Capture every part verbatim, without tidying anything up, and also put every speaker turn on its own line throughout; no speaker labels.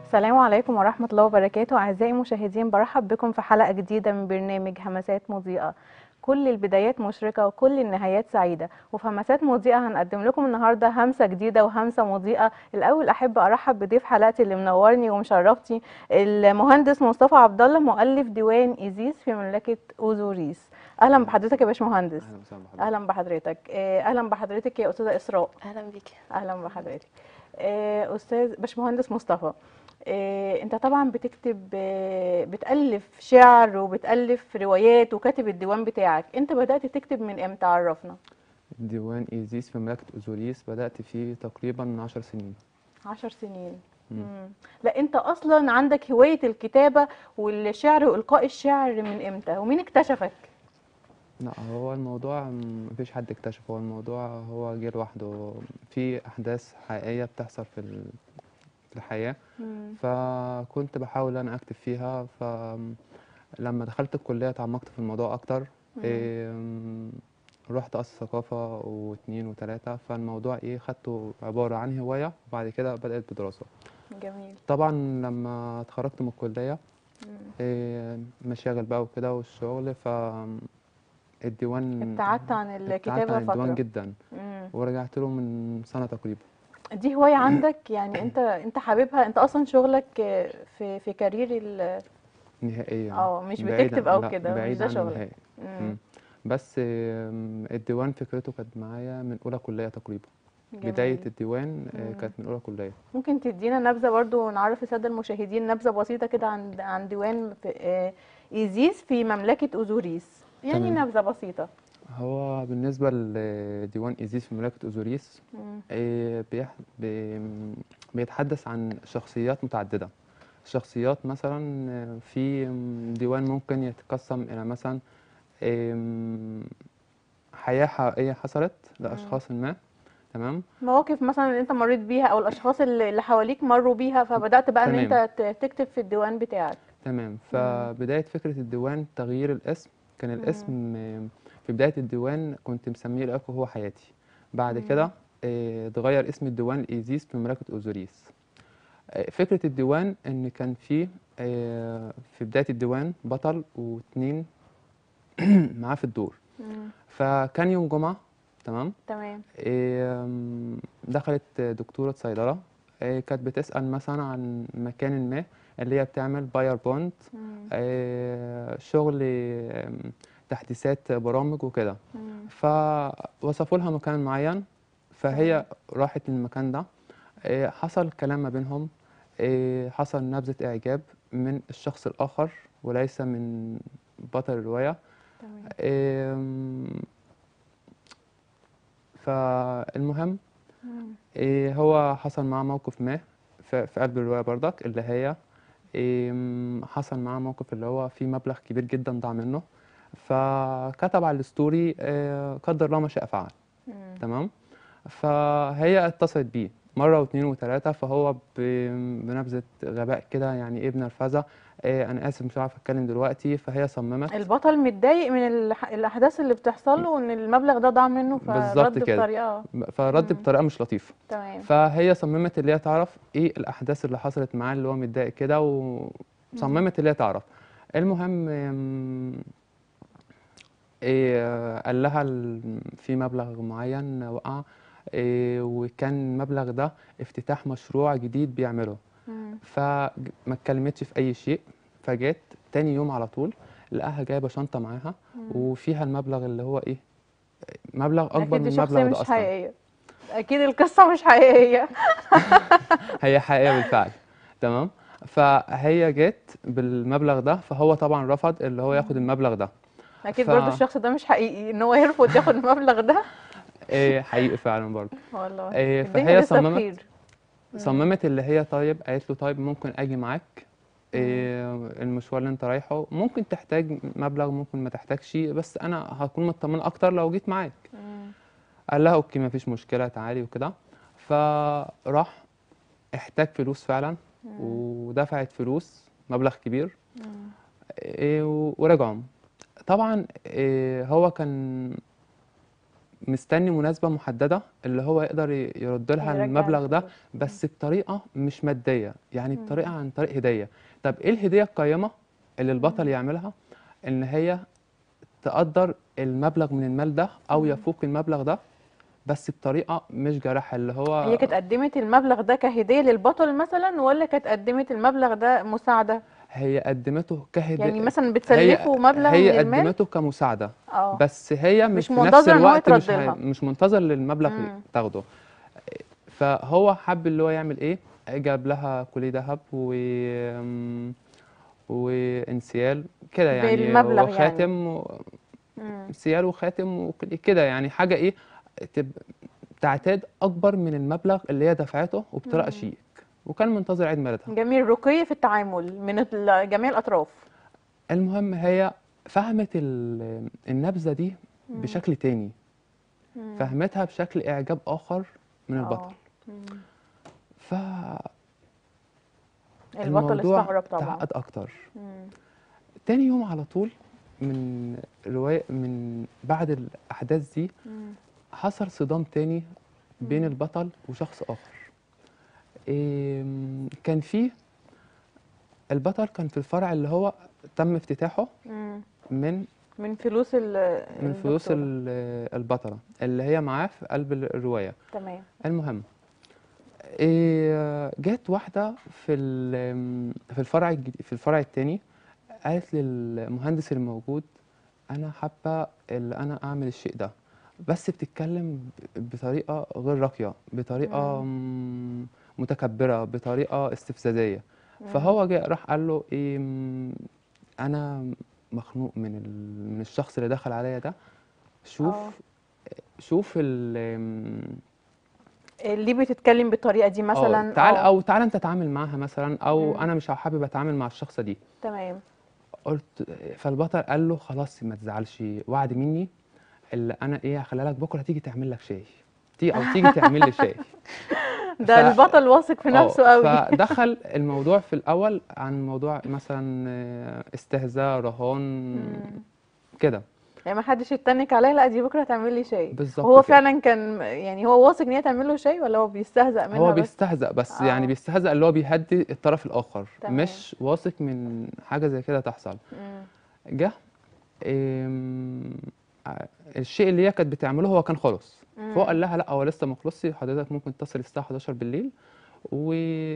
السلام عليكم ورحمة الله وبركاته. أعزائي المشاهدين، برحب بكم في حلقة جديدة من برنامج همسات مضيئة. كل البدايات مشرقة وكل النهايات سعيدة، وفي همسات مضيئة هنقدم لكم النهاردة همسة جديدة وهمسة مضيئة. الأول أحب أرحب بضيف حلقتي اللي منورني ومشرفتي، المهندس مصطفى عبد الله، مؤلف ديوان إيزيس في مملكة أوزوريس. أهلا
اهلا
بحضرتك يا باشمهندس.
اهلا وسهلا بحضرتك.
أهلا بحضرتك. آه، أهلا بحضرتك يا أستاذة إسراء.
اهلا بيكي.
اهلا بحضرتك. آه، استاذ باشمهندس مصطفى، آه، انت طبعا بتكتب، آه، بتالف شعر وبتالف روايات وكاتب الديوان بتاعك. انت بدات تكتب من امتى؟ عرفنا.
ديوان ايزيس في مملكة أوزوريس بدأت فيه تقريبا من عشر سنين.
عشر سنين.
مم.
مم. لا، انت اصلا عندك هوايه الكتابه والشعر والقاء الشعر من امتى؟ ومين اكتشفك؟
لا، هو الموضوع م- مفيش حد اكتشفه، هو الموضوع هو جه لوحده في أحداث حقيقية بتحصل في ال- في الحياة.
مم.
فكنت بحاول أنا أكتب فيها، فلما دخلت الكلية اتعمقت في الموضوع أكتر.
مم.
إيه، م، رحت قصر ثقافة واتنين وتلاتة، فالموضوع إيه خدته عبارة عن هواية وبعد كده بدأت بدراسة.
جميل.
طبعا لما اتخرجت من الكلية،
مم.
إيه، مشاغل بقى وكده والشغل، فالديوان
ابتعدت عن
ابتعدت
الكتابه
عن الديوان
فتره.
جدا،
مم.
ورجعت له من سنة تقريبا.
دي هواية عندك؟ يعني انت انت حاببها؟ انت اصلا شغلك في في كارير ال
نهائيا
اه مش
بعيد عن-
بتكتب او
لا،
كده؟ مش
بعيد
ده
عنه
شغلك؟
نهائي.
امم.
مم. بس آم، الديوان فكرته كانت معايا من أولى كلية تقريبا. بداية
جميل.
الديوان آه،
امم.
كانت من أولى كلية.
ممكن تدينا نبذة برضو ونعرف السادة المشاهدين نبذة بسيطة كده عن عن ديوان في آه، إيزيس في مملكة أوزوريس؟ يعني
تمام.
نبذة بسيطة.
هو بالنسبة لديوان إيزيس في مملكة أوزوريس،
امم.
آه، بيح... بي... بيتحدث عن شخصيات متعددة. شخصيات مثلا آه، في ديوان ممكن يتقسم إلى مثلا آم، حياة حقيقية حصلت
امم.
لأشخاص ما. تمام.
مواقف مثلا اللي انت مريت بيها او الاشخاص اللي اللي حواليك مروا بيها، فبدأت بقى ان
تمام.
انت ت- تكتب في الديوان بتاعك.
تمام.
امم.
فبداية فكرة الديوان تغيير الاسم. كان
امم.
الاسم آه، في بداية الديوان كنت مسميه الأكو هو حياتي. بعد كده آه، اتغير اسم الديوان لإيزيس في مملكة أوزوريس. آه، فكرة الديوان إن كان فيه آه، في بداية الديوان بطل واتنين معاه في الدور.
امم.
فكان يوم جمعة. تمام.
تمام.
آم، دخلت دكتورة صيدلة، آه، كانت بتسأل مثلا عن مكان ما اللي هي بتعمل باير بوند،
امم.
آه، شغل آم، تحديثات برامج وكده.
امم.
فوصفوا لها مكان معين،
تمام.
فهي راحت للمكان ده. آه، حصل كلام ما بينهم، آه، حصل نبذة إعجاب من الشخص الآخر وليس من بطل الرواية.
تمام.
آم، فالمهم،
مم.
آه، هو حصل معاه موقف ما في في قلب الرواية برضك، اللي هي آم، حصل معاه موقف اللي هو في مبلغ كبير جدا ضاع منه. فكتب على الستوري آه، قدر الله ما شاء فعل.
مم.
تمام. فهي اتصلت بيه مرة واتنين وتلاتة، فهو ب- بنبذة غباء كده، يعني ايه، بنرفزة، إيه أنا آسف مش هعرف أتكلم دلوقتي. فهي صممت.
البطل متضايق من الح- الاحداث اللي بتحصل له وان المبلغ ده ضاع منه،
بالظبط
فرد
كده.
بطريقه.
فرد
مم.
بطريقة مش لطيفة.
تمام.
فهي صممت اللي هي تعرف ايه الأحداث اللي حصلت معاه اللي هو متضايق كده،
مم.
وصممت اللي هي تعرف. المهم أم، إيه قال لها ال- في مبلغ معين وقع، إيه، وكان المبلغ ده افتتاح مشروع جديد بيعمله.
مم.
فما اتكلمتش في اي شيء. فجت تاني يوم على طول لقاها جايبه شنطه معاها
مم.
وفيها المبلغ اللي هو ايه، مبلغ اكبر
اكيد
من
دي شخصيه
المبلغ ده
مش
اصلا.
حقيقيه. اكيد القصه مش حقيقيه.
هي حقيقيه بالفعل. تمام. فهي جت بالمبلغ ده، فهو طبعا رفض اللي هو ياخد
مم.
المبلغ ده.
اكيد
ف
برضو الشخص ده مش حقيقي ان هو يرفض ياخد المبلغ ده.
إيه حقيقي فعلا برضه.
والله
إيه
الدنيا
فهي
لسه
صممت
بخير. مم.
صممت اللي هي طيب، قالت له طيب ممكن اجي معاك،
مم.
إيه المشوار اللي انت رايحه ممكن تحتاج مبلغ ممكن ما تحتاجش، بس انا هكون مطمن اكتر لو جيت معاك.
مم.
قال لها اوكي مفيش مشكله تعالي وكده. فراح احتاج فلوس فعلا،
مم.
ودفعت فلوس مبلغ كبير.
مم.
إيه و- ورجعوا. طبعا إيه هو كان مستني مناسبة محددة اللي هو يقدر ي- يرد لها
يرجع
المبلغ ده،
الفلوس.
بس بطريقة مش مادية، يعني بطريقة
مم.
عن طريق هدية. طب ايه الهدية القيمة اللي البطل
مم.
يعملها؟ ان هي تقدر المبلغ من المال ده او
مم.
يفوق المبلغ ده، بس بطريقة مش جارحة اللي
هي
هو.
كانت قدمت المبلغ ده كهدية للبطل مثلا، ولا كانت قدمت المبلغ ده مساعدة؟
هي قدمته كهدية.
يعني مثلا
هي
بتسلفه مبلغ
هي
من المال.
قدمته كمساعدة،
اه.
بس هي مش
مش
في نفس
منتظرة ان هو
الوقت
يترد
مش هي
لها.
مش منتظر للمبلغ
امم.
تاخده. فهو حب اللي هو يعمل ايه، جاب لها كوليه ذهب و أم، وانسيال كده يعني،
بالمبلغ يعني.
وخاتم و-
امم.
انسيال وخاتم وكده كده، يعني حاجة ايه، تب- تعتاد اكبر من المبلغ اللي هي دفعته وبطريقة
امم.
شيك، وكان منتظر عيد ميلادها.
جميل، رقي في التعامل من ال- جميع الأطراف.
المهم هي فهمت ال- النبذة دي
امم.
بشكل تاني،
امم.
فهمتها بشكل إعجاب آخر من البطل.
اه. مم.
فالموضوع
البطل استغرب طبعا.
تعقد أكتر.
مم.
تاني يوم على طول من رواية من بعد الأحداث دي
مم.
حصل صدام تاني بين
مم.
البطل وشخص آخر. إيه، كان فيه البطل كان في الفرع اللي هو تم افتتاحه
مم.
من
من فلوس ال-
من فلوس
الدكتورة.
ال- البطلة اللي هي معاه في قلب الرواية.
تمام.
المهم إيه، جت واحدة في ال- في الفرع الجديد في الفرع التاني، قالت للمهندس الموجود أنا حابة اللي أنا أعمل الشيء ده، بس بتتكلم ب- بطريقة غير راقية، بطريقة
مم.
مم، متكبرة، بطريقة استفزازية.
مم.
فهو جاء راح قال له إيه، مم، أنا مخنوق من ال- من الشخص اللي دخل عليا ده.
اه.
شوف شوف ال مم،
اللي بتتكلم بالطريقة دي
اه
مثلا.
تعال
اه.
او تعال انت تتعامل معاها مثلا، او
مم.
انا مش حابب اتعامل مع الشخصه دي.
تمام.
قلت فالبطل قال له خلاص ما تزعلش، وعد مني اللي انا ايه هخليها لك بكره تيجي تعمل لك شاي، تيجي او تيجي تعمل لي شاي. ف
ده البطل واثق في
اه
نفسه قوي.
فدخل الموضوع في الاول عن موضوع مثلا آه، استهزاء رهان
مم.
كده.
يعني ما حدش يتنك عليا، لا دي بكره تعمل لي شاي.
بالظبط
وهو
كده.
فعلا كان يعني هو واثق ان هي تعمل له شاي، ولا هو بيستهزأ
هو
منها بس؟
بيستهزأ بس، يعني
اه.
بيستهزأ اللي هو بيهدي الطرف الاخر،
تمام.
مش واثق من حاجه زي كده تحصل.
مم.
جه إم، ع- الشيء اللي هي كانت بتعمله هو كان خلص، فهو
مم.
قال لها لا هو لسه ما خلصش، حضرتك ممكن تصل الساعه حداشر بالليل و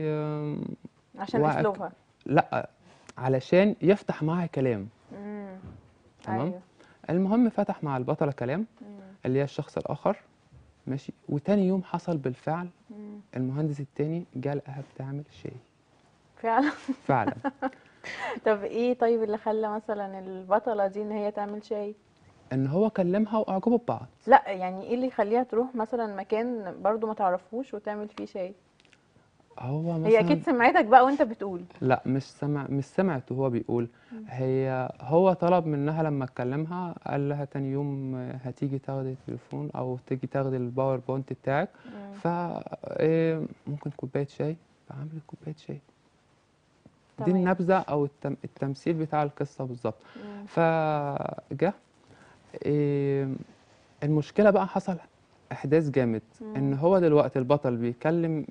عشان
و
اسلوبها.
لا علشان يفتح معاها كلام.
مم.
تمام.
ايوه.
المهم فتح مع البطله كلام
مم.
اللي هي الشخص الاخر، ماشي. وتاني يوم حصل بالفعل،
مم.
المهندس التاني جه لقاها بتعمل شاي
فعلا.
فعلا.
طب ايه طيب اللي خلى مثلا البطلة دي ان هي تعمل شاي؟
ان هو كلمها واعجبوا ببعض.
لا يعني ايه اللي يخليها تروح مثلا مكان برضو ما تعرفوش وتعمل فيه شاي؟
هو
هي
مثلا
اكيد سمعتك بقى وانت بتقول.
لا مش سمع مش سمعت وهو بيقول.
مم.
هي هو طلب منها لما اتكلمها، قال لها تاني يوم هتيجي تاخدي التليفون او تيجي تاخدي الباوربوينت بتاعك،
مم.
ف إيه، ممكن كوبايه شاي، فعملت كوبايه شاي. دي
تمام.
النبذه او التم التمثيل بتاع القصه بالظبط.
مم.
فجه إيه، المشكله بقى حصل احداث جامد، ان
مم.
هو دلوقتي البطل بيتكلم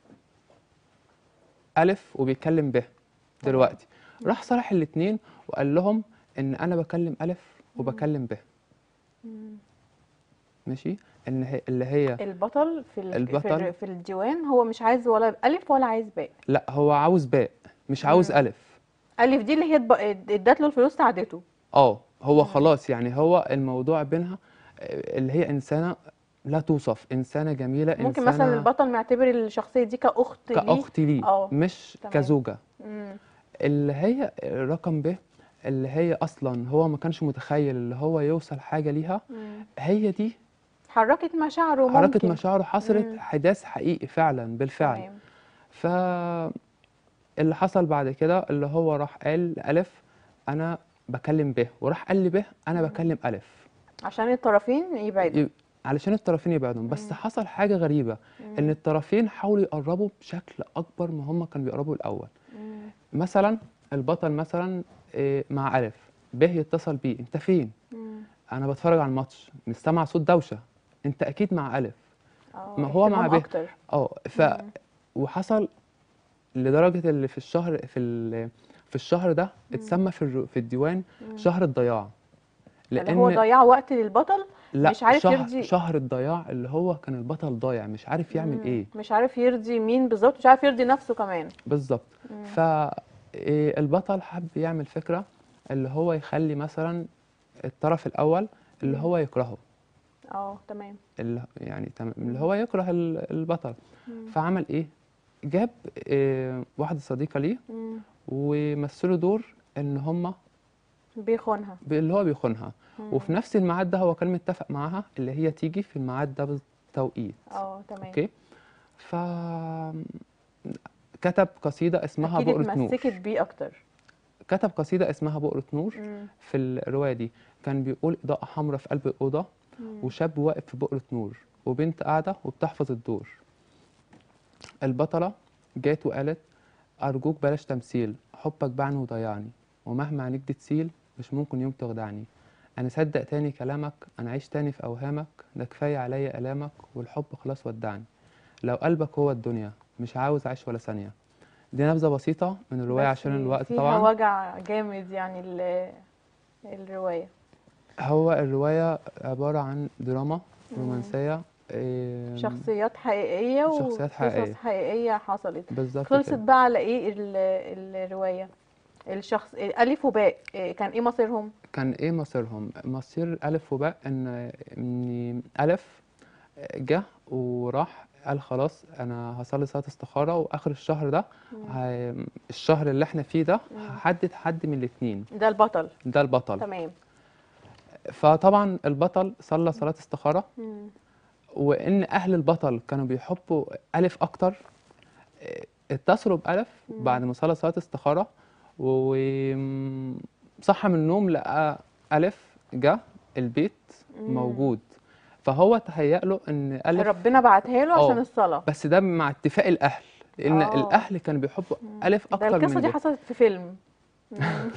ألف وبيتكلم ب
تمام.
دلوقتي. راح صالح الاتنين وقال لهم إن أنا بكلم ألف
مم.
وبكلم ب،
مم.
ماشي. إن هي اللي هي
البطل في ال... في
البطل
ال... في الديوان هو مش عايز ولا ألف ولا عايز باء.
لا هو عاوز باء مش عاوز
مم.
ألف.
ألف دي اللي هي اتب- ادت له الفلوس ساعدته.
اه هو
مم.
خلاص يعني هو الموضوع بينها آه، اللي هي إنسانة لا توصف، إنسانة جميلة،
ممكن مثلا
إنسانة
البطل معتبر الشخصية دي كأخت ليه.
كأخت ليه
اه.
مش
تمام.
كزوجة.
مم.
اللي هي رقم ب اللي هي أصلا هو ما كانش متخيل اللي هو يوصل حاجة ليها،
مم.
هي دي
حركت مشاعره
حركة
ممكن.
مشاعره، حصلت
مم.
حداث حقيقي فعلا بالفعل.
تمام.
فاللي حصل بعد كده اللي هو راح قال لألف أنا بكلم ب، وراح قال لي ب أنا
مم.
بكلم ألف،
عشان الطرفين يبعدوا.
ي- علشان الطرفين يبعدهم. بس
مم.
حصل حاجة غريبة، إن
مم.
الطرفين حاولوا يقربوا بشكل أكبر ما هم كانوا بيقربوا الأول.
مم.
مثلا البطل مثلا إيه، مع ألف، ب يتصل بيه أنت فين؟
مم.
أنا بتفرج على الماتش، مش سامع صوت دوشة. انت اكيد مع الف،
اه
ما هو مع
اهتمام
ب.
اكتر.
اه ف
مم.
وحصل لدرجه اللي في الشهر في ال... في الشهر ده
مم.
اتسمى في الر... في الديوان
مم.
شهر الضياع.
اللي هو
لان
ضيع وقت للبطل،
لا،
مش عارف
شهر
يرضي.
شهر الضياع اللي هو كان البطل ضايع مش عارف يعمل
مم.
ايه.
مش عارف يرضي مين بالظبط، مش عارف يرضي نفسه كمان.
بالظبط.
مم.
فالبطل حب يعمل فكرة اللي هو يخلي مثلا الطرف الأول اللي
مم.
هو يكرهه،
اه تمام.
اللي يعني تمام اللي
مم.
هو يكره ال- البطل.
مم.
فعمل ايه؟ جاب آه، واحدة صديقة ليه
مم.
ومثلوا دور ان هما
بيخونها.
ب- اللي هو بيخونها. وفي
مم.
نفس الميعاد ده هو كان متفق معاها اللي هي تيجي في الميعاد ده بالتوقيت.
اه تمام.
اوكي. ف كتب قصيدة اسمها
اكيد
بؤرة نور.
اتمسكت بيه اكتر.
كتب قصيدة اسمها بؤرة نور.
مم.
في الرواية دي كان بيقول إضاءة حمراء في قلب الأوضة،
مم.
وشاب واقف في بؤرة نور، وبنت قاعدة وبتحفظ الدور. البطلة جات وقالت أرجوك بلاش تمثيل، حبك باعني وضيعني، ومهما عينيك دي تسيل مش ممكن يوم تخدعني. أنا صدق تاني كلامك، أنا عايش تاني في أوهامك، ده كفاية عليا آلامك والحب خلاص ودعني. لو قلبك هو الدنيا مش عاوز أعيش ولا ثانية. دي نبذة بسيطة من الرواية
بس
عشان الوقت
فيها
طبعا.
وجع جامد يعني ال- الرواية.
هو الرواية عبارة عن دراما
مم.
رومانسية، آم،
شخصيات حقيقية
شخصيات
وقصص
حقيقية.
حقيقية حصلت.
بالظبط
خلصت
كده.
بقى على ايه ال- الرواية؟ الشخص ألف وباء إيه كان ايه مصيرهم؟
كان ايه مصيرهم؟ مصير ألف وباء ان ان ألف جه وراح قال خلاص انا هصلي صلاة استخارة، واخر الشهر ده
مم.
ه- الشهر اللي احنا فيه ده
مم.
هحدد حد من الاتنين.
ده البطل.
ده البطل.
تمام.
فطبعا البطل صلى صلاة استخارة،
مم.
وان اهل البطل كانوا بيحبوا ألف اكتر، اتصلوا بألف
مم.
بعد ما صلى صلاة استخارة، وصحى من النوم لقى ألف جه البيت
مم.
موجود. فهو تهيأ له إن ألف
ربنا بعتها له عشان
اه
الصلاة.
بس ده مع اتفاق الأهل، لأن
اه.
الأهل كانوا بيحبوا
مم.
ألف
ده
أكتر
القصة
من
دي
ب.
حصلت في فيلم. مم.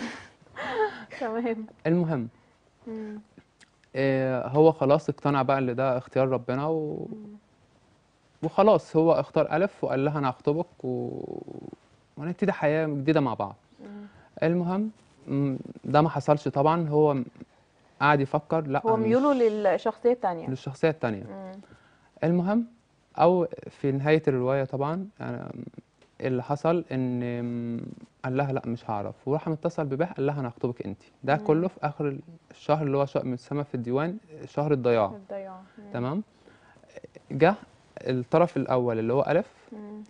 تمام.
المهم،
مم.
آه، هو خلاص اقتنع بقى إن ده اختيار ربنا و...
مم.
وخلاص هو اختار ألف وقال لها أنا هخطبك و... وهنبتدي حياة جديدة مع بعض.
مم.
المهم، م، ده ما حصلش طبعا. هو قعد يفكر لا
هو
انا
ميوله
مش
للشخصية التانية.
للشخصيه التانية.
مم.
المهم، او في نهايه الروايه طبعا أنا اللي حصل ان م، قال لها لا مش هعرف، وراح متصل بباه قال لها انا هخطبك انت. ده
مم.
كله في اخر الشهر اللي هو شهر متسمى في الديوان شهر الضياع.
الضياع. مم.
تمام. جه الطرف الاول اللي هو الف،
مم.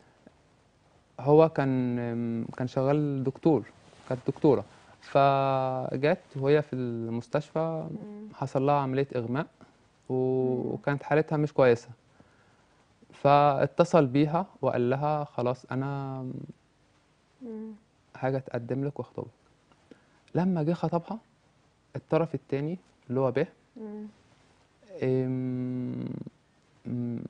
هو كان م، كان شغال دكتور، كانت دكتوره. فجت وهي في المستشفى
مم.
حصل لها عمليه اغماء،
مم.
وكانت حالتها مش كويسة. فاتصل بيها وقال لها خلاص أنا
مم.
حاجة أتقدم لك وأخطبك. لما جه خطبها الطرف التاني اللي هو به،
مم.
إم، إم،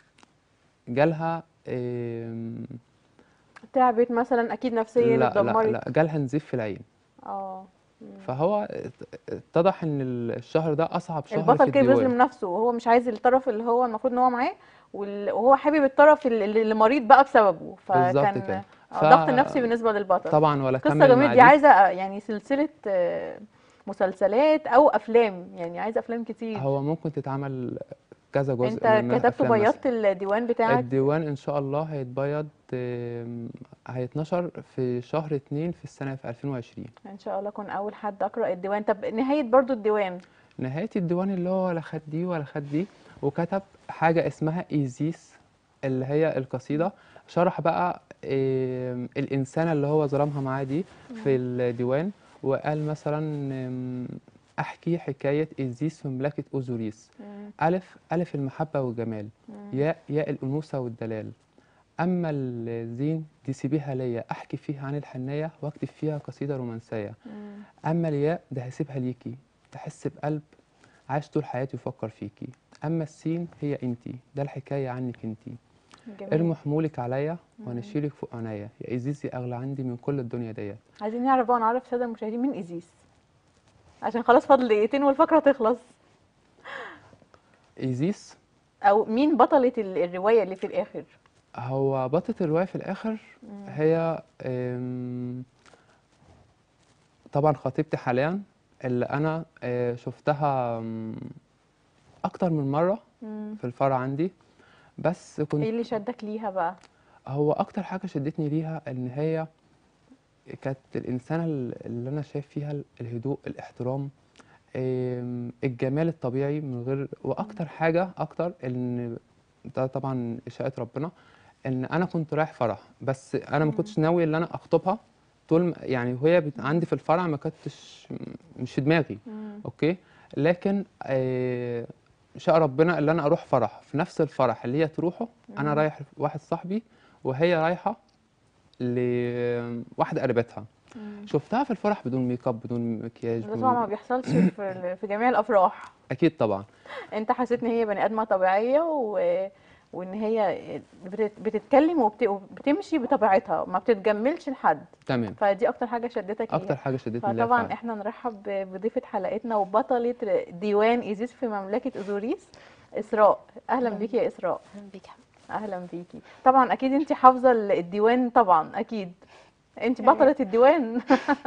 جالها إم،
تعبت مثلا اكيد نفسيا
لا لا
اتدمرت.
لا جالها نزيف في العين.
اه. مم.
فهو ات- اتضح إن الشهر ده أصعب شهر
البطل
في
كده
الديوان.
بيظلم نفسه وهو مش عايز الطرف اللي هو المفروض ان هو معاه، وال- وهو حابب الطرف اللي اللي مريض بقى بسببه،
بالظبط كده.
فكان آه، ضغط نفسي
فطبعا
بالنسبة للبطل.
ولا
قصة
كمل
جميلة
مع
دي،
دي.
عايزة آه، يعني سلسلة آه، مسلسلات او افلام، يعني عايزة افلام كتير.
هو ممكن تتعمل كذا جزء
انت
من
كتبت
أفلام مثلا.
وبيضت الديوان بتاعك؟
الديوان ان شاء الله هيتبيض، آم، هيتنشر في شهر اتنين في السنة في ألفين وعشرين.
ان شاء الله اكون اول حد اقرا الديوان. طب نهاية برضو الديوان؟
نهاية الديوان اللي هو ولا خد دي ولا خد دي، وكتب حاجة اسمها إيزيس اللي هي القصيدة. شرح بقى آم، الإنسانة اللي هو ظلمها معاه دي في
مم.
الديوان. وقال مثلا آم، أحكي حكاية إيزيس في مملكة أوزوريس.
مم.
ألف ألف المحبة والجمال،
مم.
ياء ياء الأنوثة والدلال. أما الزين دي سيبيها ليا، أحكي فيها عن الحنية وأكتب فيها قصيدة رومانسية.
مم.
أما الياء ده هسيبها ليكي، تحس بقلب عاش طول حياتي يفكر فيكي. أما السين هي أنتي، ده الحكاية عنك أنتي.
جميل.
ارمي حمولك عليا وأنا
مم.
أشيلك فوق عينيا، يا إزيزي أغلى عندي من كل الدنيا ديت.
عايزين نعرف بقى، نعرف الساده المشاهدين مين ايزيس، عشان خلاص فاضل دقيقتين والفقره تخلص.
ايزيس
او مين بطلة ال- الرواية اللي في الاخر؟
هو بطلة الرواية في الآخر
مم.
هي أم، طبعا خطيبتي حاليا، اللي أنا آه، شفتها أم، أكتر من مرة
مم.
في الفرع عندي. بس كنت
ايه اللي شدك ليها بقى؟
هو أكتر حاجة شدتني ليها إن هي كانت الإنسانة اللي أنا شايف فيها الهدوء، الاحترام، أم، الجمال الطبيعي من غير. وأكتر حاجة أكتر إن ده طبعا إشاءة ربنا، ان انا كنت رايح فرح، بس انا ما
مم.
كنتش ناوي ان انا اخطبها. طول ما- يعني وهي بت- عندي في الفرع ما كنتش مش في دماغي.
مم.
اوكي. لكن آه، شاء ربنا اللي انا اروح فرح في نفس الفرح اللي هي تروحه. انا
مم.
رايح واحد صاحبي وهي رايحه لواحده قريبتها.
مم.
شفتها في الفرح بدون ميك اب، بدون مكياج،
ده طبعا
بدون.
ما بيحصلش في ال- في جميع الافراح.
اكيد طبعا.
انت حسيت ان هي بني ادمه طبيعيه و... وان هي بتت... بتتكلم وبت... وبتمشي بطبيعتها، ما بتتجملش لحد.
تمام.
فدي اكتر حاجه شدتك
اكتر
ليها.
حاجه شدتني ليها
فطبعا
فعلا.
احنا نرحب ب- بضيفه حلقتنا وبطله ديوان ايزيس في مملكه اوزوريس، اسراء. اهلا
أهلا
بيكي يا اسراء.
أهلا بيك يا حبيبي.
اهلا بيكي. طبعا اكيد انت حافظه الديوان، طبعا اكيد انت
يعني
بطله الديوان.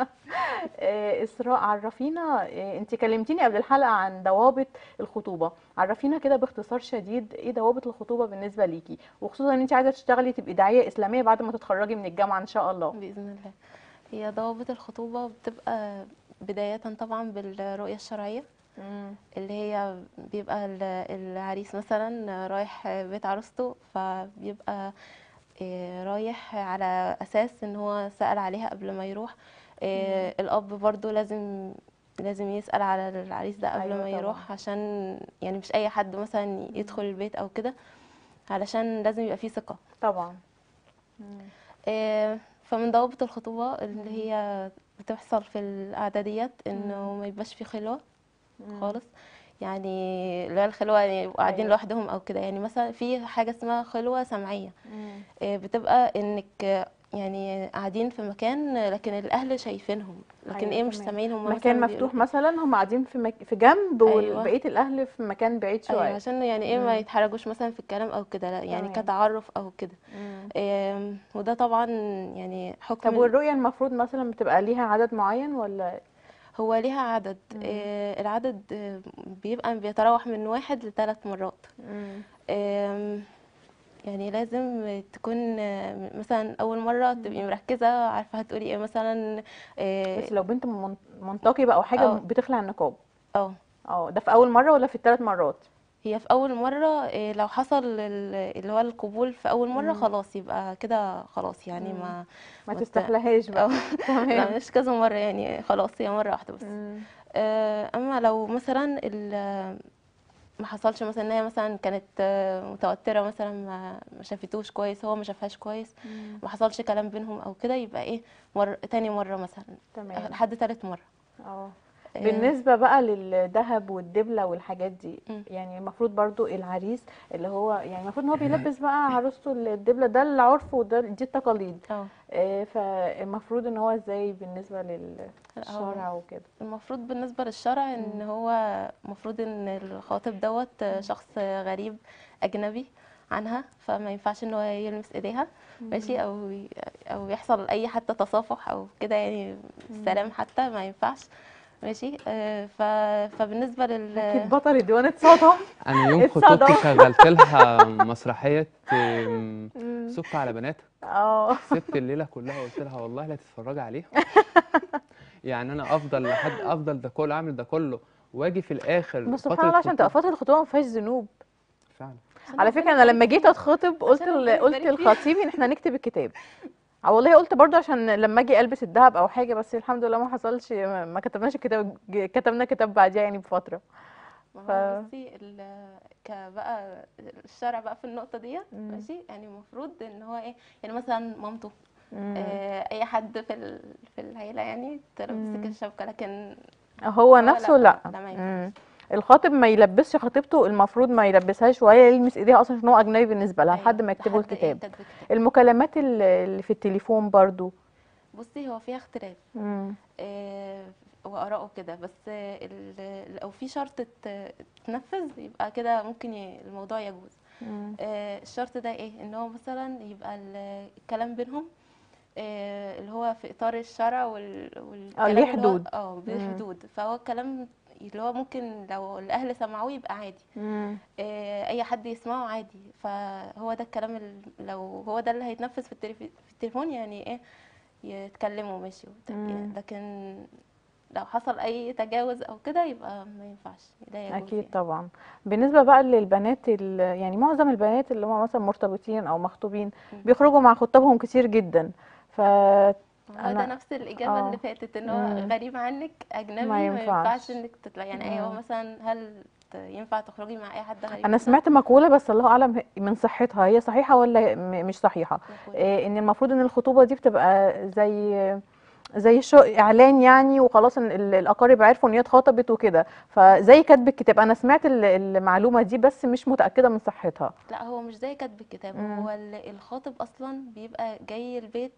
آه، إسراء، عرفينا، آه، انت كلمتيني قبل الحلقة عن ضوابط الخطوبة. عرفينا كده باختصار شديد ايه ضوابط الخطوبة بالنسبة ليكي، وخصوصا ان انت عايزة تشتغلي تبقي داعية إسلامية بعد ما تتخرجي من الجامعة ان شاء الله.
بإذن الله. هي ضوابط الخطوبة بتبقى بداية طبعا بالرؤية الشرعية،
مم.
اللي هي بيبقى ال- العريس مثلا رايح بيت عروسته، فبيبقى آه، رايح على أساس إن هو سأل عليها قبل ما يروح. آه، الأب برضو لازم لازم يسأل على العريس ده قبل
ايوه
ما
طبعا.
يروح، عشان يعني مش أي حد مثلا يدخل البيت أو كده، علشان لازم يبقى فيه ثقة.
طبعا. مم.
آه، فمن ضوابط الخطوبة اللي
مم.
هي بتحصل في القعدة ديت
مم.
انه ما يبقاش في خلوة
مم.
خالص. يعني اللي هي الخلوة يعني يبقوا قاعدين
ايوه.
لوحدهم او كده. يعني مثلا في حاجة اسمها خلوة سمعية،
مم.
آه، بتبقى انك آه، يعني قاعدين في مكان آه، لكن الاهل شايفينهم، لكن
ايوه
ايه مش
تمام.
سامعين، هم
مكان
مثلا بيقولوا
مفتوح
كده.
مثلا، هم قاعدين في مك... في جنب،
ايوه
وبقية الاهل في مكان بعيد
ايوه،
شوية.
عشان يعني ايه ما
مم.
يتحرجوش مثلا في الكلام او كده، لا يعني
تمام.
كتعرف او كده.
مم.
آم، وده طبعا يعني
طب
حكم.
والرؤية المفروض مثلا بتبقى ليها عدد معين ولا؟
هو ليها عدد،
مم.
آه، العدد آه، بيبقى بيتراوح من واحد لثلاث مرات.
مم.
آم، يعني لازم تكون آه، مثلا أول مرة تبقي مركزة عارفة هتقولي ايه مثلا. اه
بس لو بنت من- منتقي بقى او حاجه
اه
بتخلع النقاب،
آه.
اه ده في اول مره ولا في الثلاث مرات؟
هي في أول مرة، آه، لو حصل ال- اللي هو القبول في أول مرة
مم.
خلاص يبقى كده خلاص، يعني
مم.
ما
ما
ما ت-
تستحلهاش
أو
بقى.
لا
تمام.
مش كذا مرة، يعني خلاص هي مرة واحدة بس.
مم.
آه، أما لو مثلا ال- ما حصلش مثلا ان هي مثلا كانت آه، متوتره مثلا، ما ما شافتوش كويس، هو ما شافهاش كويس،
مم.
ما حصلش كلام بينهم او كده، يبقى ايه مر تاني مره مثلا
تمام.
لحد تالت مره.
اه.
آه،
بالنسبه بقى للذهب والدبله والحاجات دي،
مم.
يعني المفروض برضو العريس اللي هو يعني المفروض ان هو بيلبس بقى عروسته الدبله، ده العرف وده دي التقاليد.
اه
آه، فالمفروض ان هو ازاي بالنسبه
اه
للشرع وكده؟
المفروض بالنسبه للشرع ان
مم.
هو المفروض ان الخاطب دوت آه، شخص غريب اجنبي عنها، فما ينفعش ان هو يلمس ايديها ماشي،
مم.
او ي- او يحصل اي حتى تصافح او كده، يعني
مم.
السلام حتى ما ينفعش ماشي. آه، ف... فبالنسبه لل
اكيد بطل الديوان اتصدم.
انا يوم خطوبتي
اتصدم.
شغلت لها مسرحيه أم،
مم.
سك على بنات.
اه.
سبت الليله كلها وقلت لها والله لا تتفرجي عليها. يعني انا افضل لحد افضل ده كله اعمل ده كله واجي في الاخر
بس سبحان
فتره
الله، عشان
خطوبه.
تبقى فترة الخطوبة ما فيهاش ذنوب.
فعلا.
عشان
على فكرة
ربنا
انا
يبارك
لما جيت
فيها،
اتخطب قلت
عشان
ل...
ربنا
قلت
يبارك فيها.
لخطيبي ان احنا نكتب الكتاب. اه والله قلت برضو عشان لما اجي البس الذهب او حاجة، بس الحمد لله ما حصلش، ما ما كتبناش الكتاب، كتبنا كتاب بعديها يعني بفترة.
ما
ف
هو بصي ال- كبقى الشرع بقى في النقطة ديت
مم.
ماشي، يعني المفروض ان هو ايه، يعني مثلا مامته
مم.
آه، اي حد في ال... في العيلة يعني تلبسك
مم.
الشبكة، لكن
هو
هو
نفسه
لا
لا.
لا ما ينفعش.
مم. الخاطب ما يلبسش خطيبته، المفروض ما يلبسهاش ولا يلمس ايديها اصلا، عشان هو اجنبي بالنسبة لها
ايوه
لحد ما يكتبوا
لحد ايه
الكتاب.
كاتب الكتاب.
المكالمات ال- اللي في التليفون برضو.
بصي هو فيها اختلاف.
مم.
آه، وآراءه كده، بس ال- لو في شرط ت- تنفذ يبقى كده ممكن ي- الموضوع يجوز.
مم.
آه، الشرط ده ايه؟ ان هو مثلا يبقى ال- الكلام بينهم آه، اللي هو في اطار الشرع وال-
اه
والكلام
ليه
اللي هو
حدود.
اه
مم.
بحدود، فهو الكلام اللي هو ممكن لو الاهل سمعوه يبقى عادي،
مم.
آه، اي حد يسمعه عادي. فهو ده الكلام ال- لو هو ده اللي هيتنفذ في التليف- في التليفون يعني ايه، يتكلموا ماشي وبتاع.
مم.
لكن لو حصل اي تجاوز او كده يبقى ما ينفعش، ده يجوز
اكيد
يعني.
طبعا. بالنسبه بقى للبنات ال- يعني معظم البنات اللي هم مثلا مرتبطين او مخطوبين
مم.
بيخرجوا مع خطابهم كتير جدا. فانا
هو ده نفس الإجابة اللي
اه
فاتت، ان هو
مم.
غريب عنك
ما
أجنبي ما ينفعش
ينفعش.
انك تطلع يعني. ايه هو
مم.
مثلا هل ت- ينفع تخرجي مع أي حد غريب
انا
مثلا؟
سمعت مقوله بس الله اعلم ه- من صحتها، هي صحيحه ولا م- مش صحيحه.
مقولة.
إيه ان المفروض ان الخطوبه دي بتبقى زي زي شو اعلان يعني، وخلاص ان ال- الاقارب عرفوا ان هي اتخطبت وكده، فزي كاتب الكتاب. انا سمعت ال- المعلومه دي بس مش متاكده من صحتها.
لا هو مش زي كاتب الكتاب،
مم.
هو ال- الخاطب أصلا بيبقى جاي البيت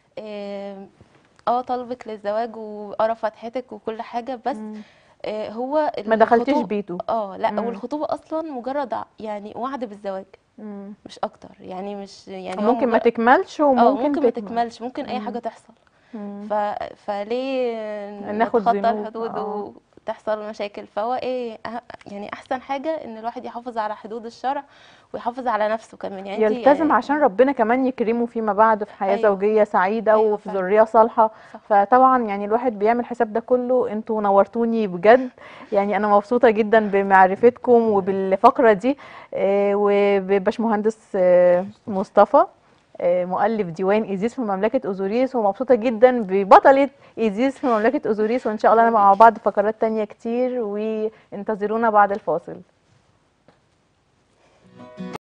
اه آه، طلبك للزواج وقرا فاتحتك وكل حاجة، بس
مم.
آه هو
ما دخلتيش
الخطوبة
بيته.
اه لا،
مم.
والخطوبة أصلا مجرد ع- يعني وعد بالزواج
مم.
مش أكتر يعني، مش يعني هو
ممكن ما
مجرد
تكملش
اه
وممكن
ممكن ما
تكمل.
تكملش، ممكن أي
مم.
حاجة تحصل.
مم.
ف... فليه
ناخد
نتخطى
ذنوب
الحدود
اه.
وتحصل مشاكل؟ فهو ايه أه... يعني احسن حاجة ان الواحد يحافظ على حدود الشرع ويحافظ على نفسه كمان يعني. انت
يلتزم عشان ربنا كمان يكرمه فيما بعد في حياة
ايوه
زوجية سعيدة
ايوه
وفي
فعلا
ذرية صالحة.
صح.
فطبعا يعني الواحد بيعمل حساب ده كله. انتوا نورتوني بجد، يعني انا مبسوطة جدا بمعرفتكم وبالفقرة دي. آه، وبباشمهندس آه، مصطفى آه، مؤلف ديوان إيزيس في مملكة أوزوريس، ومبسوطة جدا ببطلة إيزيس في مملكة أوزوريس. وإن شاء الله
الله
مع
بيكي.
بعض فقرات تانية كتير، وانتظرونا بعد الفاصل.